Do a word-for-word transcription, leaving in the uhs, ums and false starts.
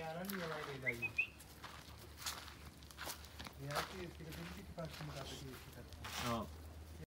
यार नहीं वाला ले जाइए यार की इसके किसी की पास में का हां